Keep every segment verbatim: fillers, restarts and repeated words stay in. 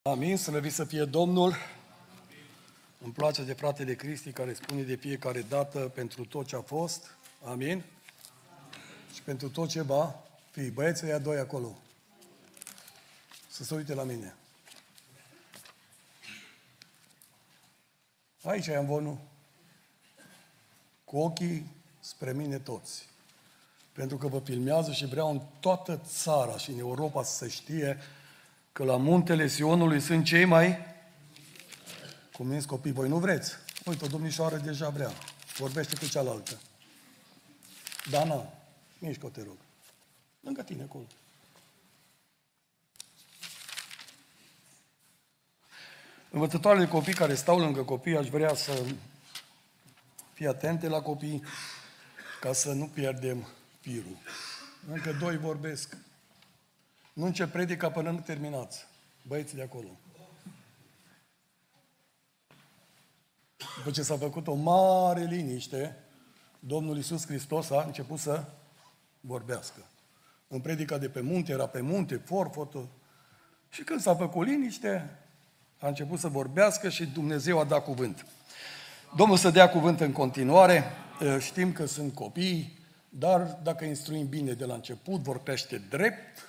Amin, slăvit să fie Domnul. Îmi place de fratele Cristi care spune de fiecare dată pentru tot ce a fost. Amin. Și pentru tot ce va fi. Băieții ăia doi acolo. Să se uite la mine. Aici e amvonul. Cu ochii spre mine toți. Pentru că vă filmează și vreau în toată țara și în Europa să se știe că la muntele Sionului sunt cei mai cuminți copii. Voi nu vreți? Uite, o domnișoară deja vrea. Vorbește cu cealaltă. Dana, mișcă-o, te rog. Lângă tine, acolo. Învățătoarele copii care stau lângă copii, aș vrea să fie atente la copii ca să nu pierdem firul. Încă doi vorbesc. Nu încep predica până nu terminați. Băieții de acolo. După ce s-a făcut o mare liniște, Domnul Iisus Hristos a început să vorbească. În predica de pe munte, era pe munte, forfotă. Și când s-a făcut liniște, a început să vorbească și Dumnezeu a dat cuvânt. Domnul să dea cuvânt în continuare. Știm că sunt copii, dar dacă instruim bine de la început, vor crește drept.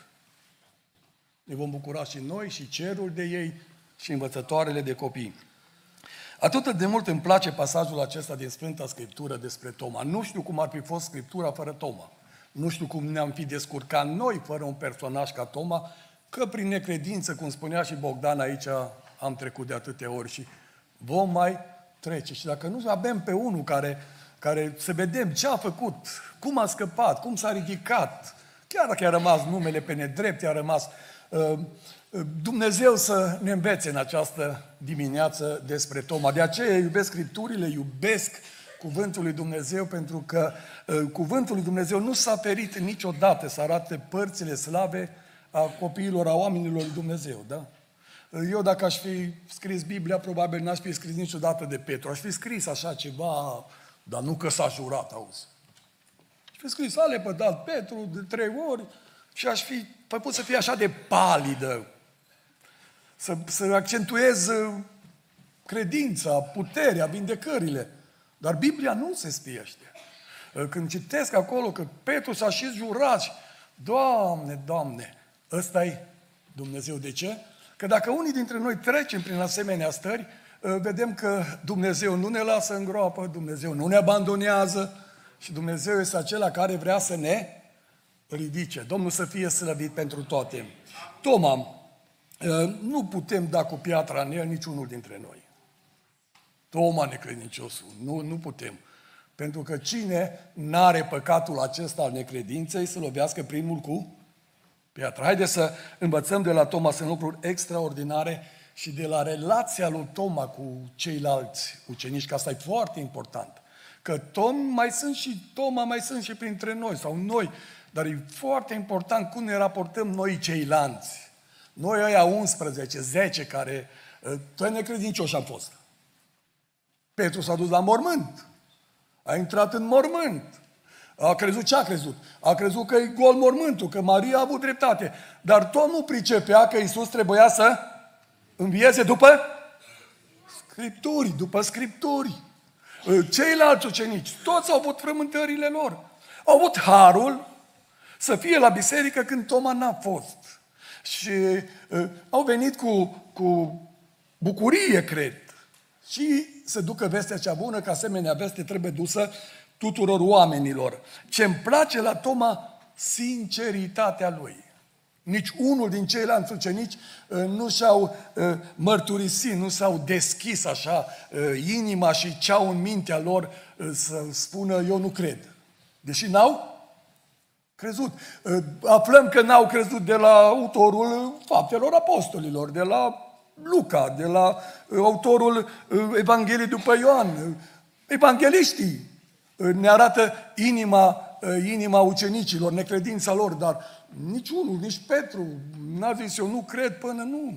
Ne vom bucura și noi, și cerul de ei, și învățătoarele de copii. Atât de mult îmi place pasajul acesta din Sfânta Scriptură despre Toma. Nu știu cum ar fi fost Scriptura fără Toma. Nu știu cum ne-am fi descurcat noi fără un personaj ca Toma, că prin necredință, cum spunea și Bogdan aici, am trecut de atâtea ori și vom mai trece. Și dacă nu avem pe unul care, care să vedem ce a făcut, cum a scăpat, cum s-a ridicat, chiar dacă a rămas numele pe nedrept, a rămas... Dumnezeu să ne învețe în această dimineață despre Toma. De aceea iubesc Scripturile, iubesc Cuvântul lui Dumnezeu, pentru că Cuvântul lui Dumnezeu nu s-a ferit niciodată să arate părțile slave a copiilor, a oamenilor lui Dumnezeu. Da? Eu dacă aș fi scris Biblia, probabil n-aș fi scris niciodată de Petru. Aș fi scris așa ceva, dar nu că s-a jurat, auzi. Aș fi scris, a lepădat Petru de trei ori și aș fi făcut să fie așa de palidă. Să, să accentuez credința, puterea, vindecările. Dar Biblia nu se spiește. Când citesc acolo că Petru s-a și jurat, Doamne, Doamne, ăsta-i Dumnezeu. De ce? Că dacă unii dintre noi trecem prin asemenea stări, vedem că Dumnezeu nu ne lasă în groapă, Dumnezeu nu ne abandonează și Dumnezeu este acela care vrea să ne ridice. Domnul să fie slăvit pentru toate. Toma, nu putem da cu piatra în el niciunul dintre noi. Toma necredinciosul. Nu, nu putem. Pentru că cine n-are păcatul acesta al necredinței să lovească primul cu piatra. Haideți să învățăm de la Toma, sunt lucruri extraordinare și de la relația lui Toma cu ceilalți ucenici, că asta e foarte important. Că Tom mai sunt și Toma mai sunt și printre noi, sau noi. Dar e foarte important cum ne raportăm noi ceilalți. Noi ăia unsprezece, zece care toți necredincioși am fost. Petru s-a dus la mormânt. A intrat în mormânt. A crezut ce a crezut? A crezut că e gol mormântul, că Maria a avut dreptate. Dar tot nu pricepea că Iisus trebuia să învieze după Scripturi, după Scripturi. Ceilalți ucenici, toți au avut frământările lor. Au avut harul să fie la biserică când Toma n-a fost. Și uh, au venit cu, cu bucurie, cred. Și să ducă vestea cea bună, că asemenea veste trebuie dusă tuturor oamenilor. Ce-mi place la Toma, sinceritatea lui. Nici unul din ceilalți ucenici uh, nu și-au uh, mărturisit, nu s-au deschis așa uh, inima și ce-au în mintea lor uh, să spună eu nu cred. Deși n-au crezut. Aflăm că n-au crezut de la autorul Faptelor Apostolilor, de la Luca, de la autorul Evangheliei după Ioan. Evangheliștii ne arată inima, inima ucenicilor, necredința lor, dar nici unul, nici Petru n-a zis eu nu cred până nu.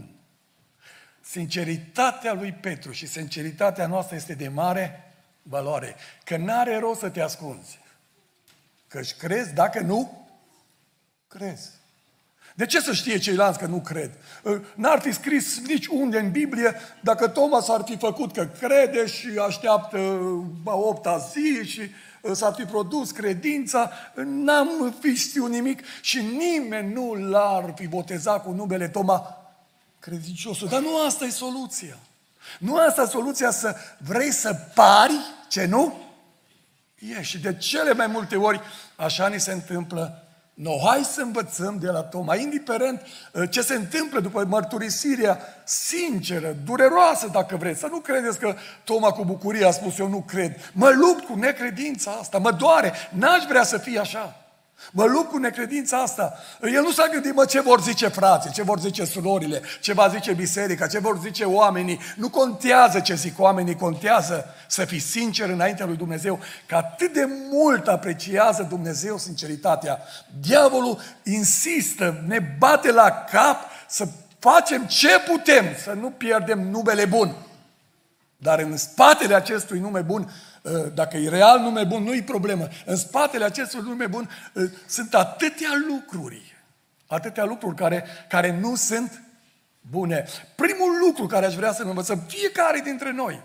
Sinceritatea lui Petru și sinceritatea noastră este de mare valoare, că n-are rost să te ascunzi. Că-și crezi dacă nu crezi. De ce să știe ceilalți că nu cred? N-ar fi scris nici unde în Biblie dacă Toma s-ar fi făcut că crede și așteaptă a opta zi și s-ar fi produs credința, n-am fi știut nimic și nimeni nu l-ar fi botezat cu numele Toma credinciosul. Dar nu asta e soluția. Nu asta e soluția, să vrei să pari ce nu e. Și de cele mai multe ori așa ni se întâmplă. No, hai să învățăm de la Toma, indiferent ce se întâmplă după mărturisirea sinceră, dureroasă dacă vreți. Să nu credeți că Toma cu bucurie a spus eu nu cred. Mă lupt cu necredința asta, mă doare, n-aș vrea să fie așa. Mă lupt cu necredința asta. El nu s-a gândit, mă, ce vor zice frații, ce vor zice surorile, ce va zice biserica, ce vor zice oamenii. Nu contează ce zic oamenii, contează să fii sincer înaintea lui Dumnezeu, că atât de mult apreciază Dumnezeu sinceritatea. Diavolul insistă, ne bate la cap să facem ce putem, să nu pierdem numele bun. Dar în spatele acestui nume bun, dacă e real nume bun, nu e problemă. În spatele acestui nume bun sunt atâtea lucruri, atâtea lucruri care, care nu sunt bune. Primul lucru care aș vrea să învățăm fiecare dintre noi,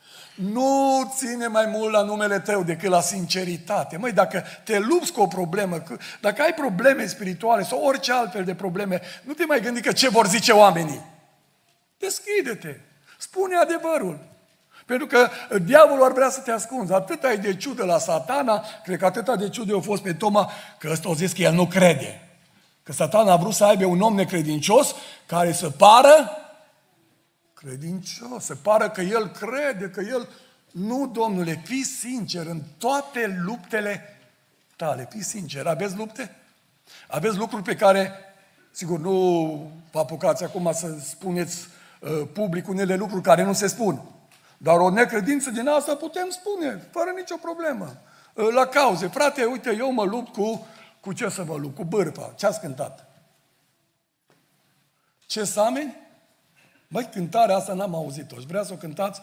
nu ține mai mult la numele tău decât la sinceritate. Măi, dacă te lupți cu o problemă, dacă ai probleme spirituale sau orice altfel de probleme, nu te mai gândi că ce vor zice oamenii. Deschide-te, spune adevărul. Pentru că diavolul ar vrea să te ascunzi. Atât ai de ciudă la Satana, cred că atâta de ciudă a fost pe Toma, că ăsta a zis că el nu crede. Că Satana a vrut să aibă un om necredincios care să pară credincios, să pară că el crede, că el... Nu, domnule, fii sincer în toate luptele tale. Fii sincer. Aveți lupte? Aveți lucruri pe care, sigur, nu vă apucați acum să spuneți uh, public unele lucruri care nu se spun. Dar o necredință din asta putem spune, fără nicio problemă. La cauze. Frate, uite, eu mă lupt cu, cu ce să mă lupt? Cu bârfa. Ce ați cântat? Ce sameni? Băi, cântarea asta n-am auzit-o. Și vrea să o cântați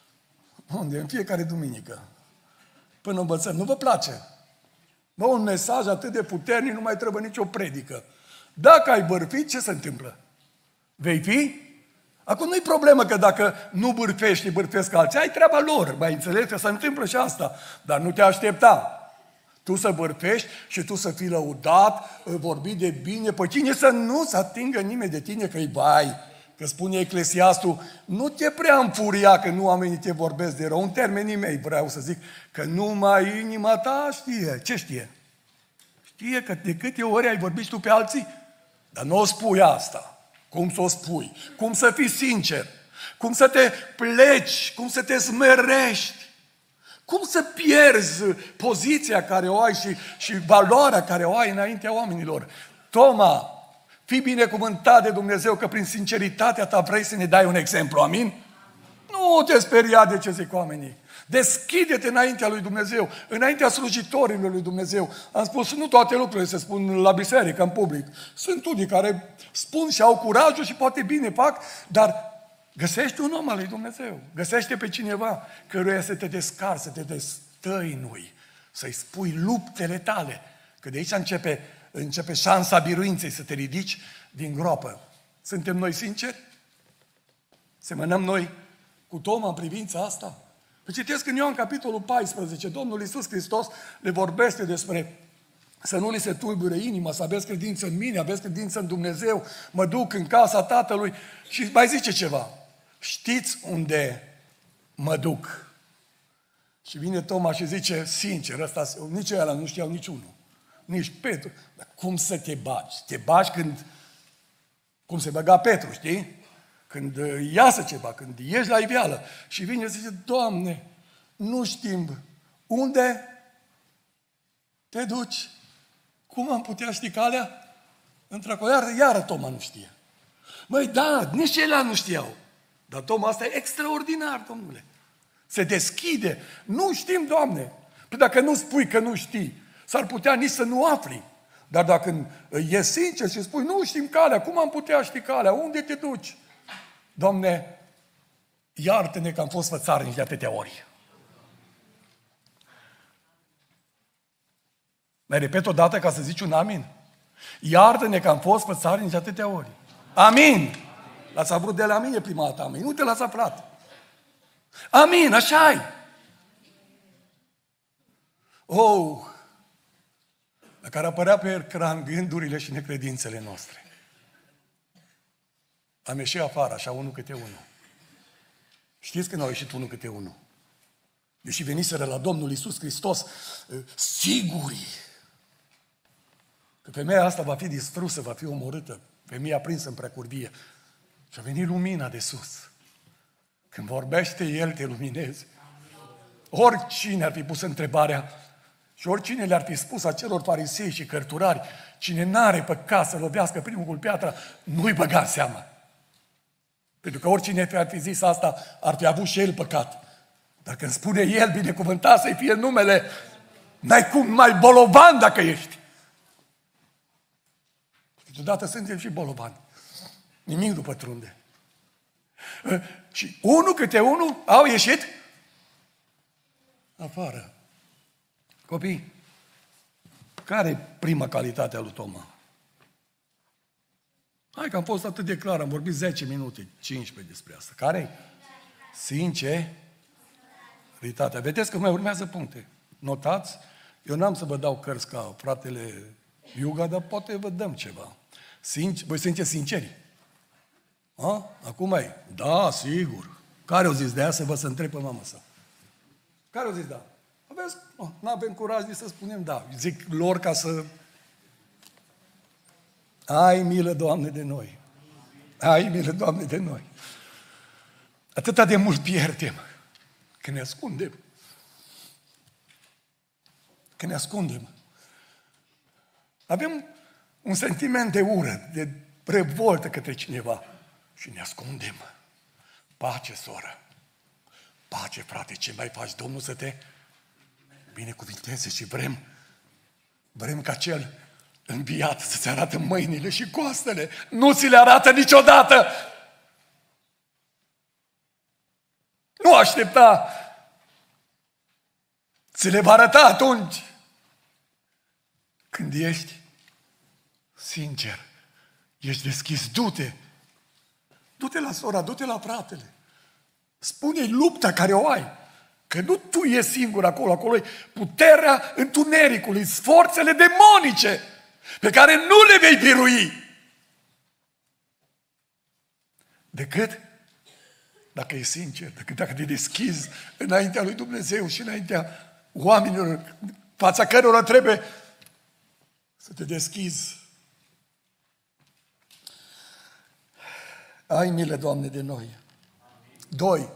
unde? În fiecare duminică. Până învățăm. Nu vă place? Bă, un mesaj atât de puternic, nu mai trebuie nicio predică. Dacă ai bârfit, ce se întâmplă? Vei fi? Acum nu-i problemă că dacă nu bârfești, bârfesc alții. Ai treaba lor, mai înțelegi că se întâmplă și asta. Dar nu te aștepta. Tu să bârfești și tu să fii lăudat, vorbi de bine, pe cine să nu se atingă nimeni de tine că-i bai. Că spune Eclesiastul, nu te prea înfuria că nu oamenii te vorbesc de rău. În termenii mei vreau să zic că numai inima ta știe. Ce știe? Știe că de câte ori ai vorbit tu pe alții, dar nu o spui asta. Cum să o spui? Cum să fii sincer? Cum să te pleci? Cum să te smerești? Cum să pierzi poziția care o ai și, și valoarea care o ai înaintea oamenilor? Toma, fii binecuvântat de Dumnezeu că prin sinceritatea ta vrei să ne dai un exemplu, amin? Nu te speria de ce zic oamenii. Deschide-te înaintea lui Dumnezeu, înaintea slujitorilor lui Dumnezeu. Am spus, nu toate lucrurile se spun la biserică, în public. Sunt unii care spun și au curajul și poate bine fac, dar găsește un om al lui Dumnezeu. Găsește pe cineva căruia să te descarci, să te destăinui, să-i spui luptele tale. Că de aici începe, începe șansa biruinței să te ridici din groapă. Suntem noi sinceri? Semănăm noi cu Toma în privința asta? Păi citesc în Ioan capitolul paisprezece, Domnul Iisus Hristos le vorbește despre să nu li se tulbure inima, să aveți credință în mine, aveți credință în Dumnezeu, mă duc în casa Tatălui și mai zice ceva. Știți unde mă duc? Și vine Toma și zice, sincer, ăsta, nici ăla nu știau niciunul, nici Petru. Dar cum să te bagi? Te bagi când, cum se băga Petru, știi? Când iasă ceva, când ieși la iveală și vine și zice, Doamne, nu știm unde te duci, cum am putea ști calea? Într-acolo, iară, iară Toma nu știe. Măi, da, nici ceilalți nu știau. Dar Toma, asta e extraordinar, domnule. Se deschide. Nu știm, Doamne. Păi dacă nu spui că nu știi, s-ar putea nici să nu afli. Dar dacă e sincer și spui, nu știm calea, cum am putea ști calea? Unde te duci? Doamne, iartă-ne că am fost fățarnici de atâtea ori. Mai repet o dată ca să zici un amin? Iartă-ne că am fost pe țară nici atâtea ori. Amin! L-ați avut de la mine prima dată, amin. Nu te l-ați aflat. Amin, așa-i. Oh! La care apărea pe ecran gândurile și necredințele noastre. Am ieșit afară, așa, unul câte unul. Știți când au ieșit unul câte unul? Deși veniseră la Domnul Iisus Hristos, siguri că femeia asta va fi distrusă, va fi omorâtă, femeia prinsă în preacurvie. Și a venit lumina de sus. Când vorbește El, te luminezi. Oricine ar fi pus întrebarea și oricine le-ar fi spus acelor farisei și cărturari, cine n-are păcat să lovească primul cu piatra, nu-i băga în seama. Pentru că oricine ar fi zis asta, ar fi avut și el păcat. Dar când spune El, binecuvântat să-i fie numele, n-ai cum mai bolovan dacă ești. Câteodată suntem și bolovani. Nimic nu pătrunde. Și unul câte unul au ieșit afară. Copii, care e prima calitate a lui Toma? Hai că am fost atât de clar, am vorbit zece minute, cincisprezece despre asta. Care-i? Sinceritatea. Vedeți că mai urmează puncte. Notați? Eu n-am să vă dau cărți ca fratele Iuga, dar poate vă dăm ceva. Sincer, voi sunteți sinceri? A? Acum ai? Da, sigur. Care au zis de aia să vă să întreb pe mama sa? Care au zis da? Aveți? Nu avem curaj nici să spunem da. Zic lor ca să... Ai milă, Doamne, de noi. Ai milă, Doamne, de noi. Atâta de mult pierdem când ne ascundem. Când ne ascundem. Avem un sentiment de ură, de revoltă către cineva și ne ascundem. Pace, soră. Pace, frate, ce mai faci, Domnul să te binecuvinteze și vrem, vrem ca cel înviat să-ți arată mâinile și coastele. Nu ți le arată niciodată. Nu aștepta. Ți le va arăta atunci când ești sincer, ești deschis. Du-te. Du-te la sora, du-te la fratele. Spune-i lupta care o ai. Că nu tu ești singur acolo, acolo e puterea întunericului, forțele demonice pe care nu le vei birui. Decât dacă e sincer, decât dacă te deschizi înaintea lui Dumnezeu și înaintea oamenilor, fața cărora trebuie să te deschizi. Ai milă, Doamne, de noi. Doi.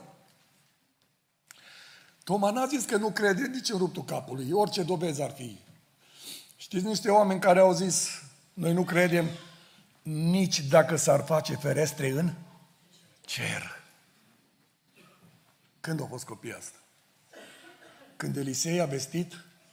Toma n-a zis că nu crede nici în ruptul capului, orice dovezi ar fi. Știți niște oameni care au zis, noi nu credem nici dacă s-ar face ferestre în cer. Când a fost copiii asta? Când Elisei a vestit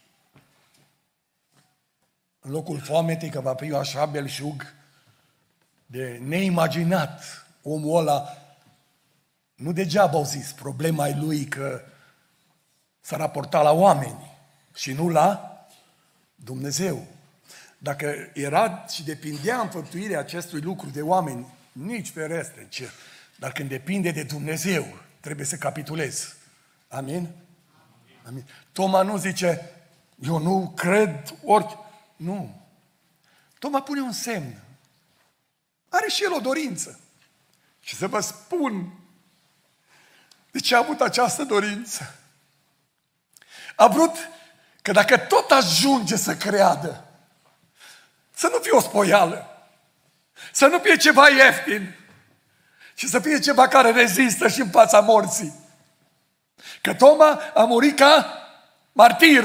în locul foametei că va fi așa belșug de neimaginat, omul ăla, nu degeaba au zis, problema e lui că s-a raportat la oameni și nu la Dumnezeu. Dacă era și depindea înfăptuirea acestui lucru de oameni, nici ferestre în cer. Dar când depinde de Dumnezeu, trebuie să capitulezi. Amin? Amin. Toma nu zice, eu nu cred ori... Nu. Toma pune un semn. Are și el o dorință. Și să vă spun de ce a avut această dorință. A vrut că dacă tot ajunge să creadă, să nu fie o spoială, să nu fie ceva ieftin, ci să fie ceva care rezistă și în fața morții. Că Toma a murit ca martir.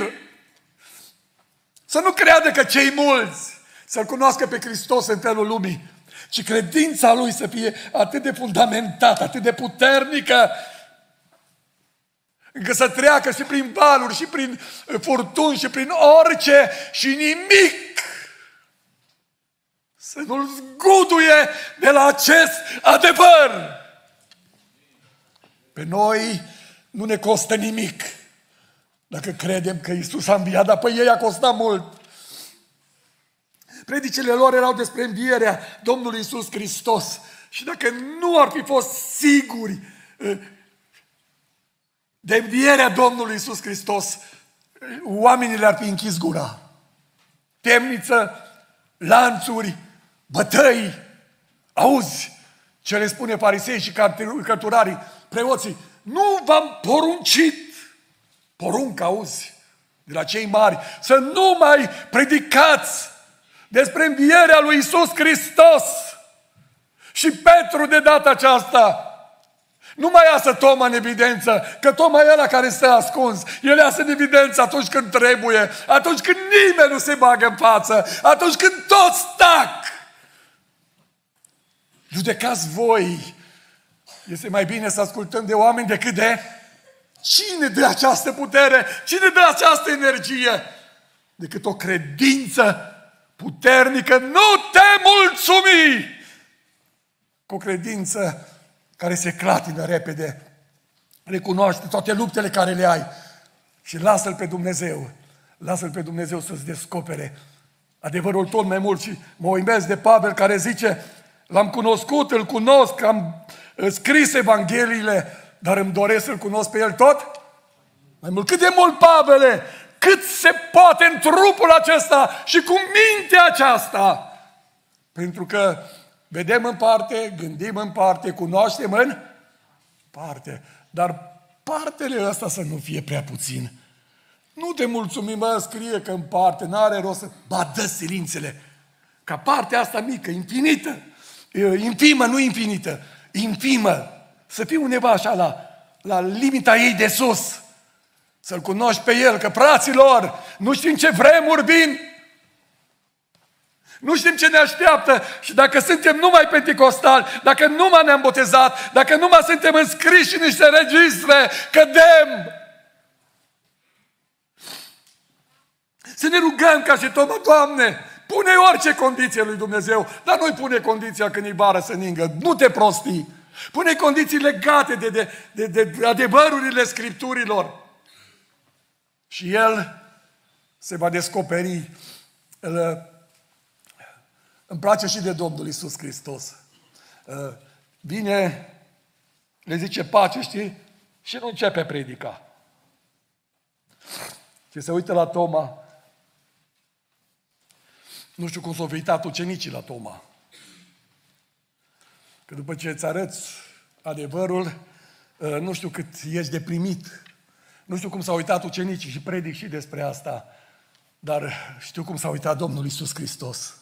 Să nu creadă că cei mulți să-L cunoască pe Hristos în felul lumii, ci credința lui să fie atât de fundamentată, atât de puternică, încă să treacă și prin valuri, și prin furtuni, și prin orice, și nimic să nu-l zguduie de la acest adevăr. Pe noi nu ne costă nimic dacă credem că Iisus a înviat, dar pe ei a costat mult. Predicile lor erau despre învierea Domnului Iisus Hristos. Și dacă nu ar fi fost siguri de învierea Domnului Iisus Hristos, oamenii le-ar fi închis gura. Temniță, lanțuri, bătăi. Auzi ce le spune farisei și cărturarii, preoții, nu v-am poruncit, porunc, auzi, de la cei mari, să nu mai predicați despre învierea lui Iisus Hristos. Și Petru de data aceasta nu mai iasă Toma în evidență, că Toma e ăla care stă ascuns. El iasă în evidență atunci când trebuie, atunci când nimeni nu se bagă în față, atunci când toți tac. Judecați voi. Este mai bine să ascultăm de oameni decât de cine dă această putere, cine dă această energie, decât o credință puternică. Nu te mulțumi cu o credință care se clatină repede. Recunoaște toate luptele care le ai și lasă-L pe Dumnezeu. Lasă-L pe Dumnezeu să-ți descopere adevărul tot mai mult. Și mă uimesc de Pavel care zice, l-am cunoscut, îl cunosc, am scris Evangheliile, dar îmi doresc să-L cunosc pe El tot mai mult. Cât de mult, Pavele, cât se poate în trupul acesta și cu mintea aceasta. Pentru că vedem în parte, gândim în parte, cunoaștem în parte. Dar partele ăsta să nu fie prea puțin. Nu te mulțumi, mă, scrie că în parte, n-are rost să... Ba, dă silințele. Ca partea asta mică, infinită, infimă, nu infinită, infimă, să fii undeva așa la, la limita ei de sus. Să-L cunoști pe El, că fraților, nu știm ce vremuri vin. Nu știm ce ne așteaptă și dacă suntem numai penticostali, dacă numai ne-am botezat, dacă numai suntem înscriși în niște registre, cădem. Să ne rugăm ca și Toma, Doamne, pune orice condiție lui Dumnezeu, dar nu-i pune condiția când e vară să ningă, nu te prosti. Pune condiții legate de, de, de, de adevărurile Scripturilor. Și El se va descoperi. El, îmi place și de Domnul Iisus Hristos. Vine, le zice pace, știi? Și nu începe predica. Și se uită la Toma. Nu știu cum s-au uitat ucenicii la Toma. Că după ce îți arăți adevărul, nu știu cât ești deprimit. Nu știu cum s-au uitat ucenicii și predic și despre asta. Dar știu cum s-a uitat Domnul Iisus Hristos.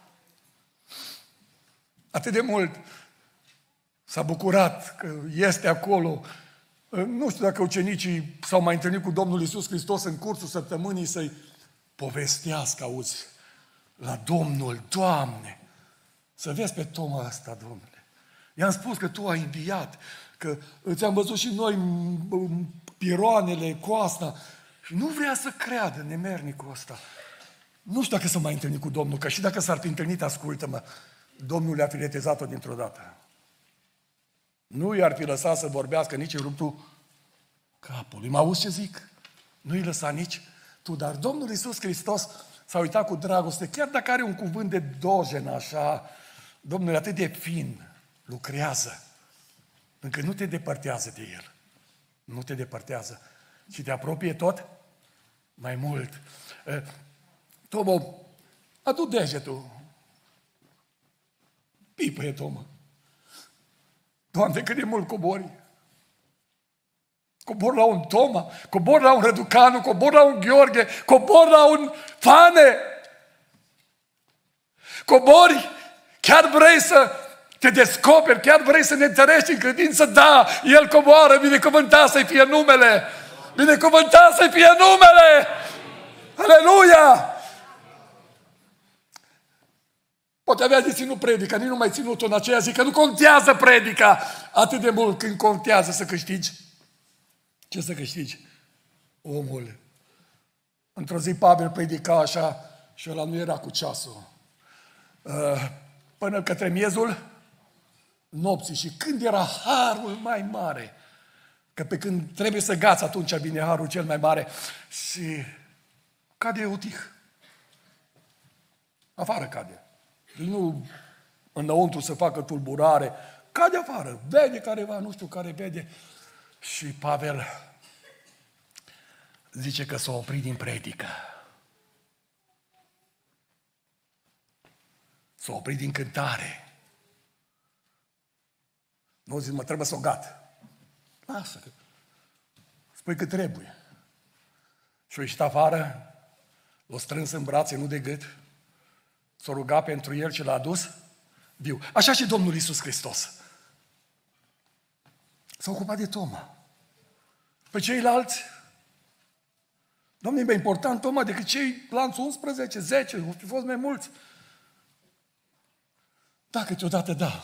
Atât de mult s-a bucurat că este acolo. Nu știu dacă ucenicii s-au mai întâlnit cu Domnul Iisus Hristos în cursul săptămânii să-i povestească, auzi, la Domnul, Doamne, să vezi pe Toma ăsta, Domnule. I-am spus că Tu ai înviat, că ți-am văzut și noi piroanele, coasta, și nu vrea să creadă nemernicul ăsta. Nu știu dacă s-a mai întâlnit cu Domnul, că și dacă s-ar fi întâlnit, ascultă-mă, Domnul le-a filetezat-o dintr-o dată. Nu i-ar fi lăsat să vorbească nici în ruptul capului. Mă auzi ce zic? Nu i lăsa nici tu, dar Domnul Iisus Hristos s-a uitat cu dragoste, chiar dacă are un cuvânt de dojen așa, Domnul e atât de fin, lucrează, încă nu te depărtează de El. Nu te depărtează, ci te apropie tot mai mult. Toma, adu degetul. Pipăie, Toma. Doamne, cât de mult cobori. Cobor la un Toma, cobor la un Răducanu, cobor la un Gheorghe, cobor la un Fane. Cobori, chiar vrei să te descoperi, chiar vrei să ne întărești în credință? Da, El coboară, binecuvântat să-i fie numele. Binecuvântat să-i fie numele. Aleluia! Poate avea de ținut predica, nici nu mai ținut-o în aceea zi, că nu contează predica atât de mult când contează să câștigi. Ce să câștigi? Omul. Într-o zi Pavel predica așa și ăla nu era cu ceasul. Până către miezul nopții. Și când era harul mai mare, că pe când trebuie să gați, atunci vine harul cel mai mare și cade otih. Afară cade. Deci nu înăuntru să facă tulburare. Cade afară. Vede careva, nu știu care vede. Și Pavel zice că s-a oprit din predică. S-a oprit din cântare. Nu zic, mă, trebuie să o gat. Lasă. Spui că trebuie. Și-o ieșit afară, l-a strâns în brațe, nu de gât, s-a rugat pentru el și l-a adus viu. Așa și Domnul Iisus Hristos. S-a ocupat de Toma. Pe ceilalți, Doamne, e mai important Toma decât cei lanțul unsprezece, zece, au fi fost mai mulți. Da, câteodată da.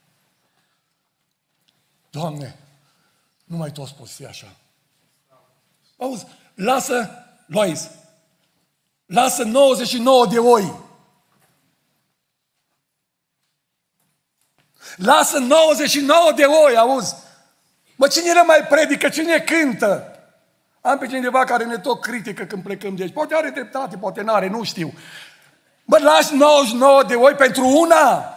Doamne, nu mai toți poți fi așa. Auzi, lasă, Lois, lasă nouăzeci și nouă de oi. Lasă nouăzeci și nouă de oi, auzi. Bă, cine le mai predică, cine cântă? Am pe cineva care ne tot critică când plecăm de aici. Poate are dreptate, poate n-are, nu știu. Bă, lași nouăzeci și nouă de oi pentru una?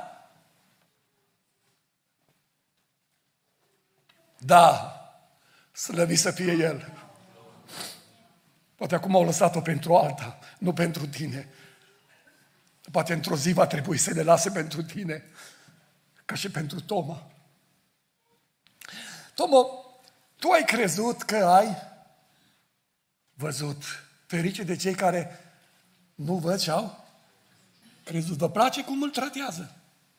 Da, slăvit să fie El. Poate acum au lăsat-o pentru alta, nu pentru tine. Poate într-o zi va trebui să le lase pentru tine, ca și pentru Toma. Toma, tu ai crezut că ai văzut. Ferice de cei care nu văd și au crezut. Vă place cum îl tratează?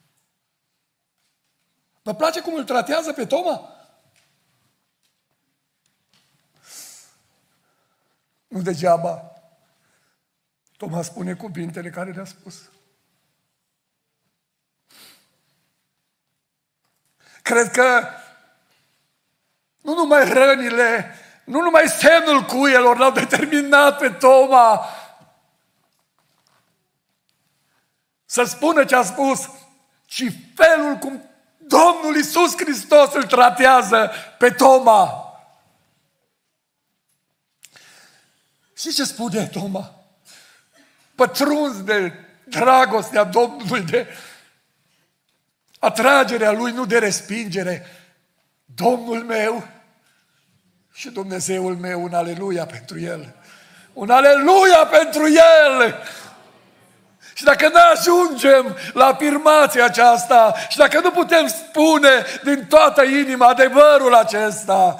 Vă place cum îl tratează pe Toma? Nu degeaba Toma spune cuvintele care le-a spus. Cred că nu numai rănile, nu numai semnul cuielor l-au determinat pe Toma să spună ce a spus, ci felul cum Domnul Iisus Hristos îl tratează pe Toma. Și ce spune Toma? Pătruns de dragostea Domnului, de atragerea Lui, nu de respingere. Domnul meu și Dumnezeul meu, un aleluia pentru El. Un aleluia pentru El! Și dacă nu ajungem la afirmația aceasta și dacă nu putem spune din toată inima adevărul acesta,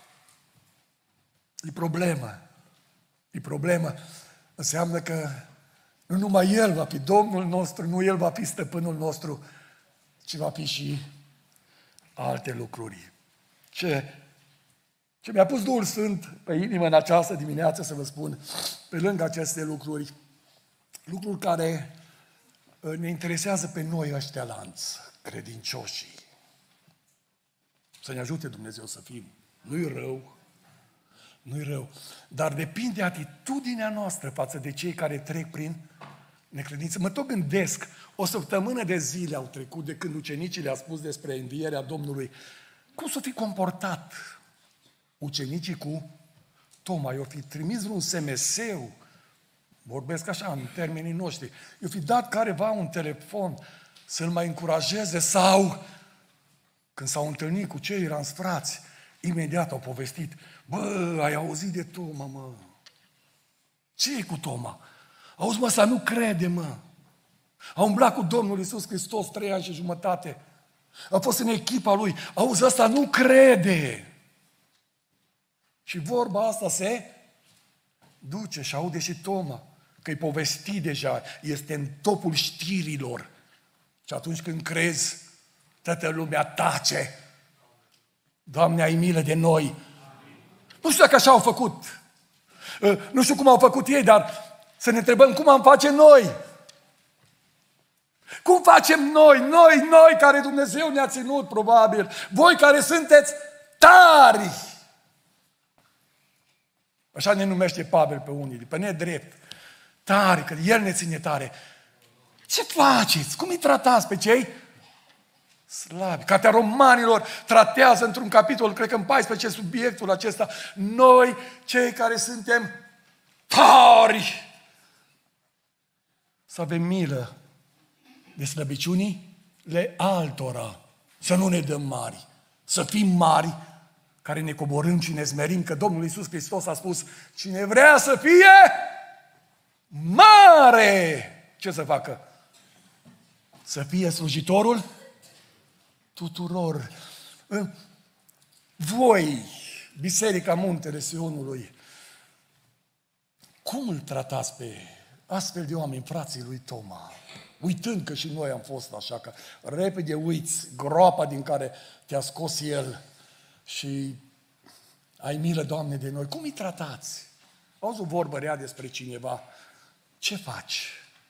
e problemă. E problemă. Înseamnă că nu numai El va fi Domnul nostru, nu El va fi stăpânul nostru, ci va fi și alte lucruri. Ce, ce mi-a pus Duhul Sfânt pe inimă în această dimineață să vă spun, pe lângă aceste lucruri, lucruri care ne interesează pe noi ăștia lanți, credincioșii. Să ne ajute Dumnezeu să fim. Nu-i rău, nu-i rău, dar depinde atitudinea noastră față de cei care trec prin necredință. Mă tot gândesc, o săptămână de zile au trecut de când ucenicii le-a spus despre învierea Domnului. Cum s-o fi comportat ucenicii cu Toma? I-o fi trimis vreun S M S-ul, vorbesc așa în termenii noștri, i-o fi dat careva un telefon să-l mai încurajeze sau când s-au întâlnit cu ceilalți frați, imediat au povestit: bă, ai auzit de Toma, mă? Ce e cu Toma? Auzi, mă, să nu crede, mă. A umblat cu Domnul Iisus Hristos trei ani și jumătate. A fost în echipa lui. Auzi, ăsta nu crede. Și vorba asta se duce și aude și Toma, că-i povestit deja, este în topul știrilor. Și atunci când crezi, toată lumea tace. Doamne, ai milă de noi. Nu știu dacă așa au făcut. Nu știu cum au făcut ei, dar să ne întrebăm cum am face noi. Cum facem noi? Noi, noi care Dumnezeu ne-a ținut, probabil. Voi care sunteți tari. Așa ne numește Pavel pe unii, pe nedrept. Tari, că El ne ține tare. Ce faceți? Cum îi tratați pe cei slabi? Cartea Romanilor tratează într-un capitol, cred că în paisprezece, subiectul acesta. Noi, cei care suntem tari, să avem milă de slăbiciunile altora, să nu ne dăm mari, să fim mari, care ne coborâm și ne smerim, că Domnul Iisus Hristos a spus, cine vrea să fie mare, ce să facă? Să fie slujitorul tuturor. Voi, Biserica Muntele Sionului, cum îl tratați pe astfel de oameni, frații lui Toma? Uitând că și noi am fost așa, că repede uiți groapa din care te-a scos el și ai milă, Doamne, de noi. Cum îi tratați? Auzi o vorbă rea despre cineva. Ce faci?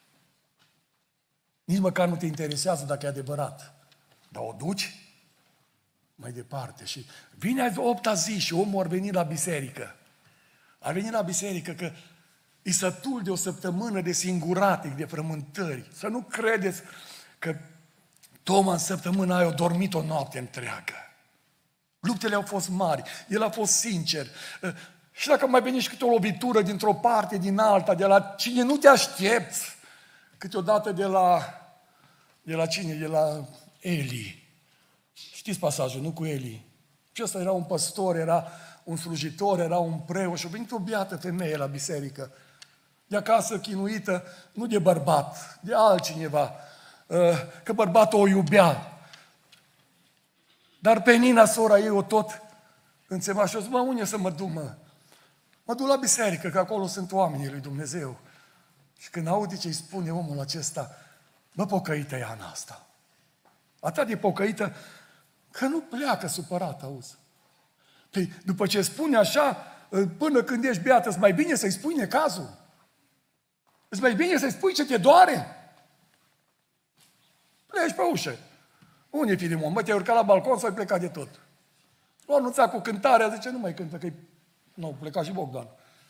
Nici măcar nu te interesează dacă e adevărat. Dar o duci mai departe. Și vine a opta zi și omul ar veni la biserică. A venit la biserică că e sătul de o săptămână de singuratic, de frământări. Să nu credeți că Toma în săptămâna aia a dormit o noapte întreagă. Luptele au fost mari, el a fost sincer. Și dacă mai veni și câte o lovitură dintr-o parte, din alta, de la cine nu te aștepți, câteodată de la, de la cine? De la Eli. Știți pasajul, nu cu Eli. Și ăsta era un păstor, era un slujitor, era un preot și a venit o beată femeie la biserică. De acasă chinuită, nu de bărbat, de altcineva. Că bărbatul o iubea. Dar pe Nina, sora ei, o tot înțeva și o zic, mă, unde să mă duc, mă? Mă duc la biserică, că acolo sunt oamenii lui Dumnezeu. Și când aude ce îi spune omul acesta, bă, pocăită e Ana asta. Atât de pocăită că nu pleacă supărată, auzi. Păi, după ce spune așa, până când ești beată, îți mai bine să-i spui necazul? Îți mai bine să-i spui ce te doare? Pleci pe ușă. Unde e Filimon? Mă, te-ai urcat la balcon sau ai plecat de tot? O anunța cu cântarea, zice, nu mai cântă, că-i... Nu, pleca și Bogdan.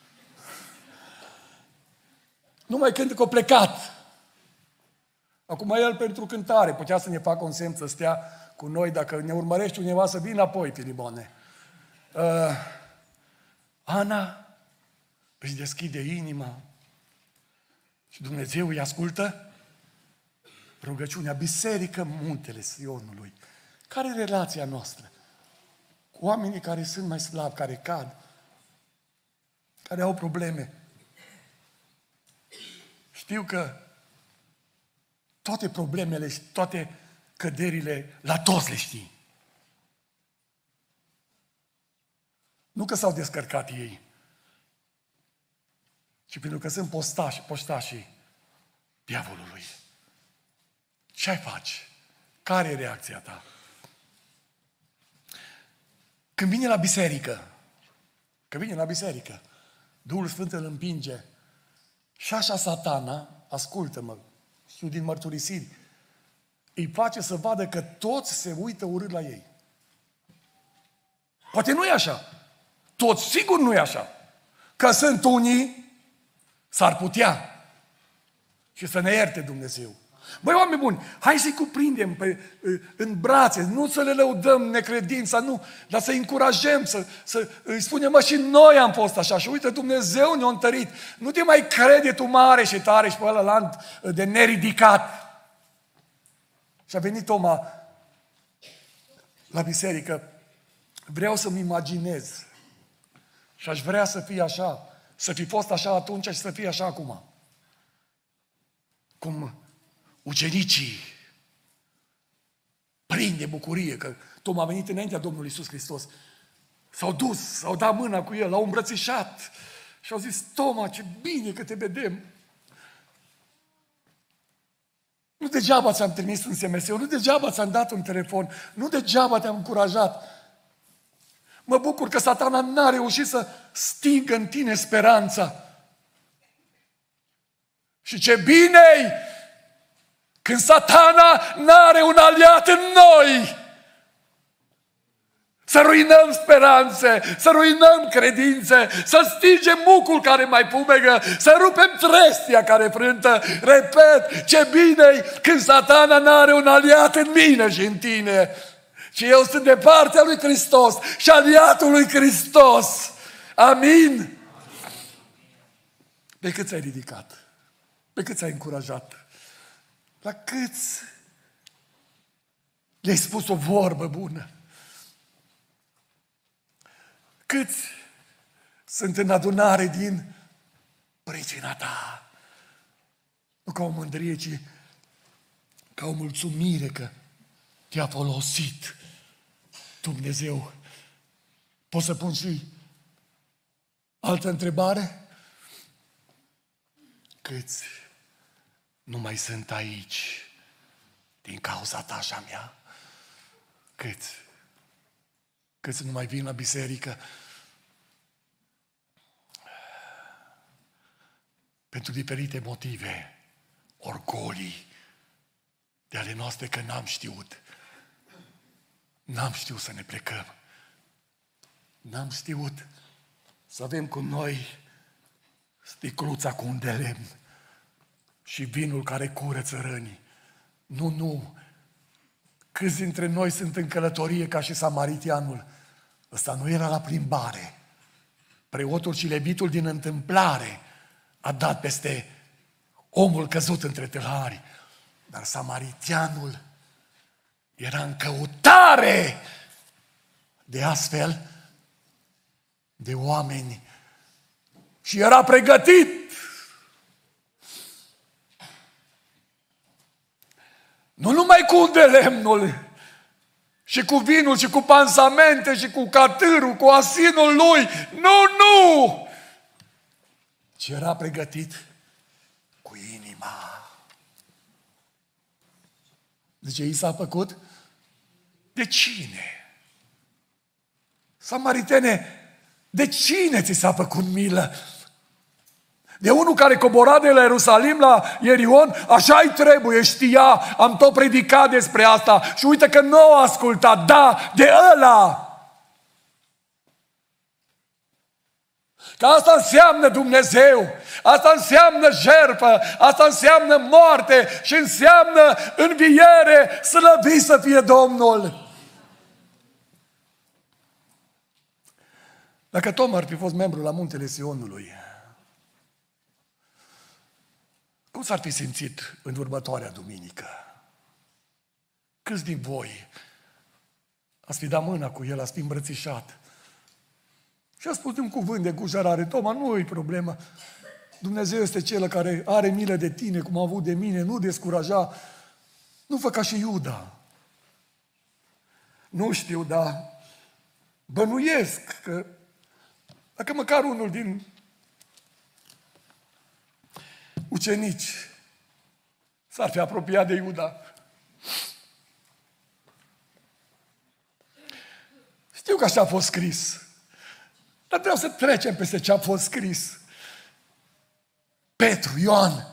Nu mai cântă, că a plecat. Acum el pentru cântare putea să ne facă un semn să stea cu noi, dacă ne urmărești undeva să vină apoi, Filimone. Uh, Ana își deschide inima și Dumnezeu îi ascultă rugăciunea. Biserică Muntele Sionului. Care e relația noastră cu oamenii care sunt mai slabi, care cad, care au probleme? Știu că toate problemele și toate căderile, la toți le știi. Nu că s-au descărcat ei, ci pentru că sunt postași, postașii diavolului. Ce ai faci? Care e reacția ta? Când vine la biserică, când vine la biserică, Duhul Sfânt îl împinge și așa Satana, ascultă-mă, știu din mărturisiri, îi face să vadă că toți se uită urât la ei. Poate nu e așa. Toți sigur nu e așa. Că sunt unii, s-ar putea. Și să ne ierte Dumnezeu. Băi, oameni buni, hai să-i cuprindem pe, în brațe, nu să le lăudăm necredința, nu, dar să-i încurajăm, să, să îi spunem, mă, și noi am fost așa și uite, Dumnezeu ne-a întărit. Nu te mai crede tu mare și tare și pe ăla de neridicat. Și a venit Toma la biserică. Vreau să-mi imaginez și aș vrea să fie așa, să fi fost așa atunci și să fie așa acum. Cum ucenicii plini de bucurie că Toma a venit înaintea Domnului Iisus Hristos. S-au dus, s-au dat mâna cu el, l-au îmbrățișat și au zis, Toma, ce bine că te vedem. Nu degeaba ți-am trimis un S M S, nu degeaba ți-am dat un telefon, nu degeaba te-am încurajat. Mă bucur că Satana n-a reușit să stingă în tine speranța. Și ce bine-i când Satana n-are un aliat în noi. Să ruinăm speranțe, să ruinăm credințe, să stingem mucul care mai pumegă, să rupem trestia care frântă. Repet, ce bine-i când Satana n-are un aliat în mine și în tine. Și eu sunt de partea lui Hristos și aliatul lui Hristos. Amin? Pe cât ți-ai ridicat? Pe câți ai încurajat? La câți le-ai spus o vorbă bună? Câți sunt în adunare din pricina ta? Nu ca o mândrie, ci ca o mulțumire că te-a folosit Dumnezeu. Pot să pun și altă întrebare? Câți nu mai sunt aici din cauza ta și a mea? Câți? Câți nu mai vin la biserică pentru diferite motive, orgolii de ale noastre, că n-am știut. N-am știut să ne plecăm. N-am știut să avem cu noi sticluța cu un de lemn și vinul care curăță rănii. Nu, nu. Câți dintre noi sunt în călătorie ca și samaritianul? Ăsta nu era la plimbare. Preotul și levitul din întâmplare a dat peste omul căzut între tâlhari. Dar samaritianul era în căutare de astfel de oameni și era pregătit. Nu numai cu de lemnul și cu vinul și cu pansamente și cu catârul, cu asinul lui. Nu, nu! Ci era pregătit cu inima. De ce i s-a făcut? De cine? Samaritene, de cine ți s-a făcut milă? De unul care cobora de la Ierusalim la Ierion, așa-i trebuie, știa, am tot predicat despre asta și uite că nu a ascultat, da, de ăla. Că asta înseamnă Dumnezeu, asta înseamnă jertfă, asta înseamnă moarte și înseamnă înviere, slăvit să fie Domnul. Dacă Tom ar fi fost membru la Muntele Sionului, cum s-ar fi simțit în următoarea duminică? Câți din voi ați fi dat mâna cu el, ați fi îmbrățișat? Și a spus un cuvânt de gujarare: Toma, nu e problemă. Dumnezeu este Cel care are milă de tine, cum a avut de mine, nu descuraja. Nu fă ca și Iuda. Nu știu, dar bănuiesc că dacă măcar unul din ucenici s-ar fi apropiat de Iuda. Știu că așa a fost scris, dar vreau să trecem peste ce a fost scris. Petru, Ioan,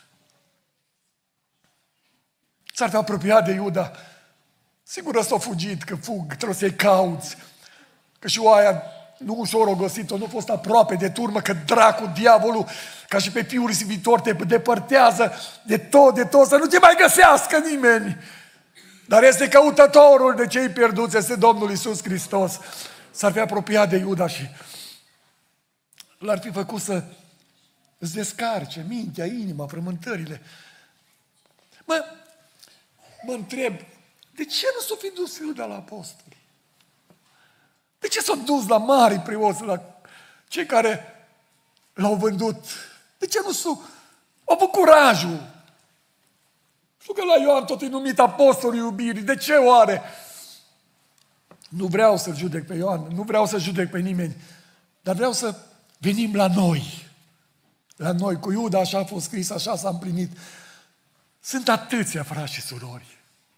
s-ar fi apropiat de Iuda. Sigur ăsta a fugit, că fug, trebuie să-i cauți. Că și oaia nu ușor o găsit-o, nu a fost aproape de turmă, că dracu, diavolul, ca și pe fiul risipitor, te depărtează de tot, de tot, să nu te mai găsească nimeni. Dar este căutătorul de cei pierduți, este Domnul Iisus Hristos. S-ar fi apropiat de Iuda și l-ar fi făcut să îți descarce mintea, inima, frământările. Mă, mă întreb, de ce nu s-o fi dus Iuda la apostoli? De ce s-a dus la mari preoți, la cei care l-au vândut? De ce nu s-au avut curajul? Știu că la Ioan tot e numit apostolul iubirii. De ce oare? Nu vreau să-l judec pe Ioan, nu vreau să judec pe nimeni, dar vreau să venim la noi. La noi, cu Iuda așa a fost scris, așa s-a împlinit. Sunt atâția frați și surori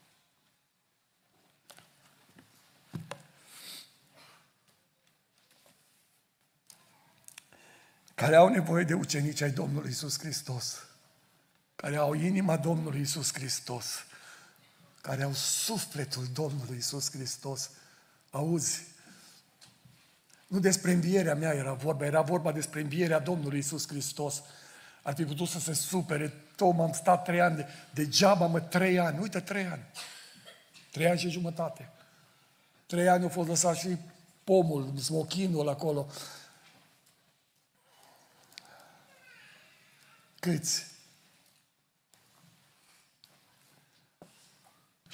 care au nevoie de ucenici ai Domnului Iisus Hristos, care au inima Domnului Iisus Hristos, care au sufletul Domnului Iisus Hristos. Auzi, nu despre învierea mea era vorba, era vorba despre învierea Domnului Iisus Hristos. Ar fi putut să se supere: Tom, am stat trei ani, de, degeaba mă, trei ani, uite, trei ani. Trei ani și jumătate. Trei ani au fost lăsat și pomul, smochinul acolo. Câți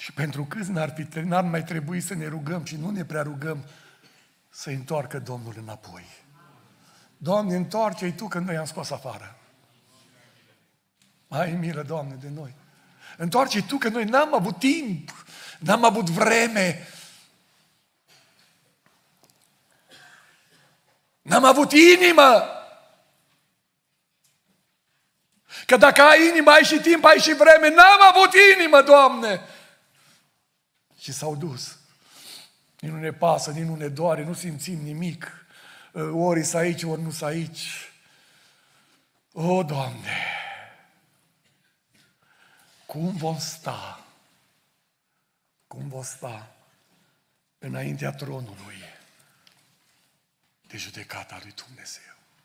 Și pentru câți n-ar, fi, n-ar mai trebui să ne rugăm și nu ne prea rugăm să întoarcă Domnul înapoi. Doamne, întoarce-i Tu că noi am scos afară. Ai milă, Doamne, de noi. Întoarce-i Tu că noi n-am avut timp, n-am avut vreme, n-am avut inimă. Că dacă ai inimă, ai și timp, ai și vreme. N-am avut inimă, Doamne! Și s-au dus. Nici nu ne pasă, nici nu ne doare, nu simțim nimic. Ori s aici, ori nu s aici. O, Doamne! Cum vom sta? Cum vom sta înaintea tronului de judecata lui Dumnezeu?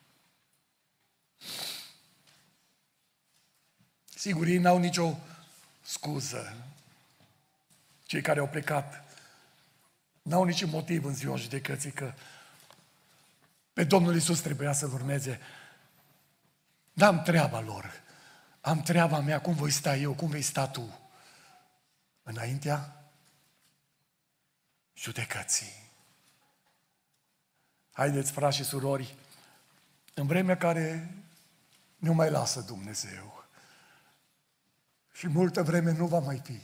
Sigur, ei n-au nicio scuză. Cei care au plecat n-au niciun motiv în ziua judecății că pe Domnul Iisus trebuia să-L urmeze. N-am treaba lor. Am treaba mea, cum voi sta eu, cum vei sta tu înaintea judecății. Haideți, frați și surori, în vremea care nu mai lasă Dumnezeu și multă vreme nu va mai fi,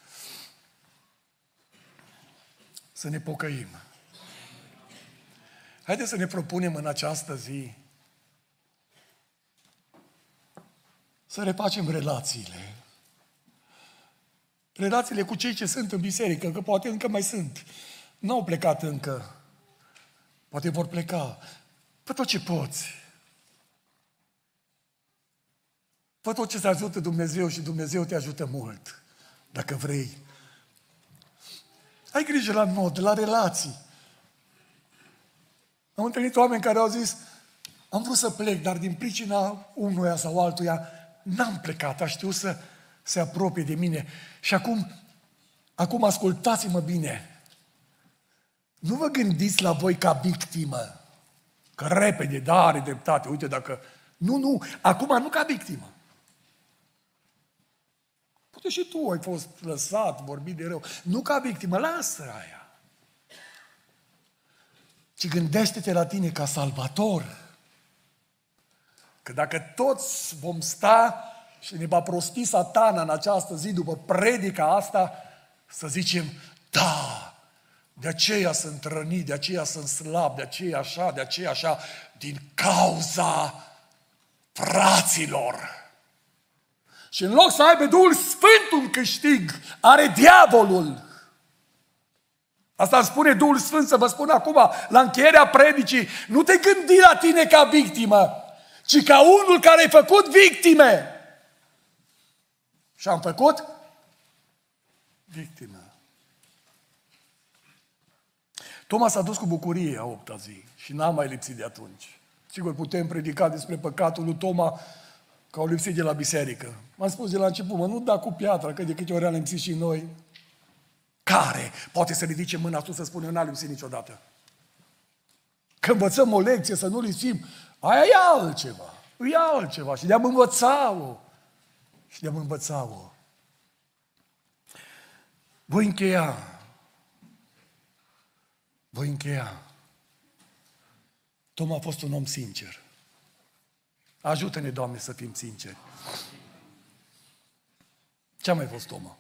să ne pocăim. Haideți să ne propunem în această zi să refacem relațiile. Relațiile cu cei ce sunt în biserică, că poate încă mai sunt. N-au plecat încă. Poate vor pleca. Fă tot ce poți. Fă tot ce te ajută Dumnezeu și Dumnezeu te ajută mult. Dacă vrei. Ai grijă la nod, la relații. Am întâlnit oameni care au zis, am vrut să plec, dar din pricina unuia sau altuia, n-am plecat, a știut să se apropie de mine. Și acum, acum ascultați-mă bine. Nu vă gândiți la voi ca victimă. Că repede, da, are dreptate, uite dacă... Nu, nu, acum nu ca victimă. Poate și tu ai fost lăsat, vorbit de rău. Nu ca victimă, lasă aia. Ci gândește-te la tine ca salvator. Că dacă toți vom sta și ne va prosti Satana în această zi după predica asta, să zicem, da, de aceea sunt rănit, de aceea sunt slab, de aceea așa, de aceea așa, din cauza fraților. Și în loc să aibă Duhul Sfânt un câștig, are diavolul. Asta îmi spune Duhul Sfânt să vă spun acum, la încheierea predicii, nu te gândi la tine ca victimă, ci ca unul care ai făcut victime. Și am făcut victimă. Toma s-a dus cu bucurie a opta zi și n-a mai lipsit de atunci. Sigur, putem predica despre păcatul lui Toma că au lipsit de la biserică. M-am spus de la început, mă, nu da cu piatra, că de câte ori am lipsit și noi. Care poate să ridice mâna sus să spună, eu n-am lipsit niciodată. Că învățăm o lecție să nu lipsim, aia e altceva. E altceva și de-am învăța-o. Și de-am învăța-o. Voi încheia. Voi încheia. Toma a fost un om sincer. Ajută-ne, Doamne, să fim sinceri. Ce-a mai fost Toma?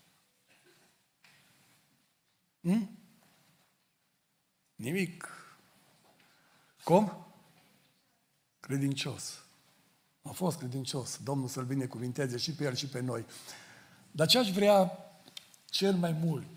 Hm? Nimic. Cum? Credincios. A fost credincios. Domnul să-L binecuvinteze și pe el și pe noi. Dar ce aș vrea cel mai mult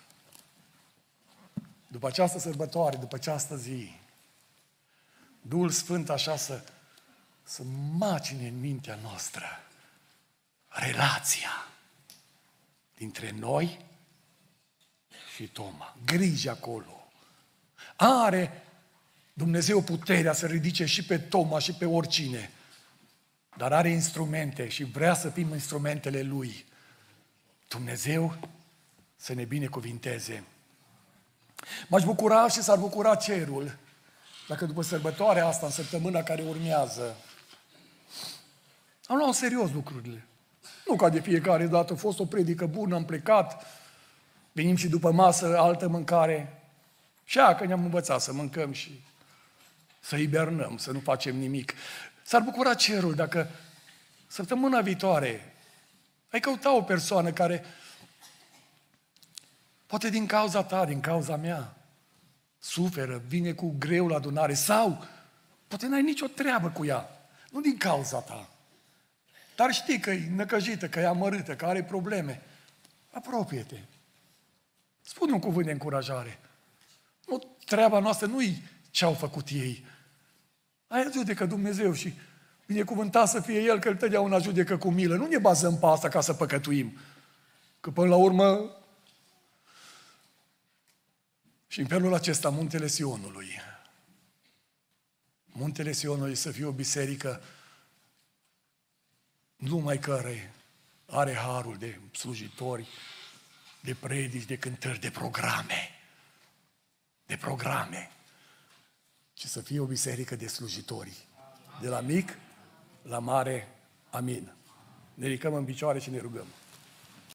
după această sărbătoare, după această zi, Duhul Sfânt așa să, să macine în mintea noastră relația dintre noi și Toma. Grijă acolo. Are Dumnezeu puterea să ridice și pe Toma și pe oricine, dar are instrumente și vrea să fim instrumentele Lui. Dumnezeu să ne binecuvinteze. M-aș bucura și s-ar bucura cerul dacă după sărbătoarea asta, în săptămâna care urmează, am luat în serios lucrurile. Nu ca de fiecare dată, a fost o predică bună, am plecat, Venim și după masă altă mâncare. Și aia că ne-am învățat să mâncăm și să hibernăm, să nu facem nimic. S-ar bucura cerul dacă săptămâna viitoare ai căuta o persoană care, poate din cauza ta, din cauza mea, suferă, vine cu greu la adunare sau poate n-ai nicio treabă cu ea, nu din cauza ta. Dar știi că e năcăjită, că e amărâtă, că are probleme. Apropie-te. Spune un cuvânt de încurajare. Nu, treaba noastră nu-i ce-au făcut ei. Aia judecă Dumnezeu și binecuvântat să fie El, că El totdeauna judecă cu milă. Nu ne bazăm pe asta ca să păcătuim. Că până la urmă și în felul acesta Muntele Sionului. Muntele Sionului să fie o biserică numai care are harul de slujitori, de predici, de cântări, de programe. De programe. Și să fie o biserică de slujitori. De la mic la mare. Amin. Ne ridicăm în picioare și ne rugăm.